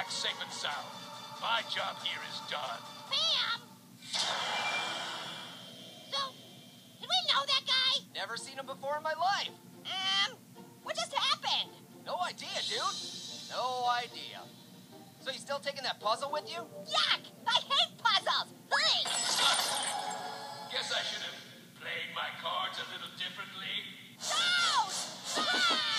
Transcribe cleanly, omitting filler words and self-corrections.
back safe and sound. My job here is done. Bam! So, did we know that guy? Never seen him before in my life. What just happened? No idea, dude. No idea. So you still taking that puzzle with you? Yuck! I hate puzzles! Please! Guess I should have played my cards a little differently. No!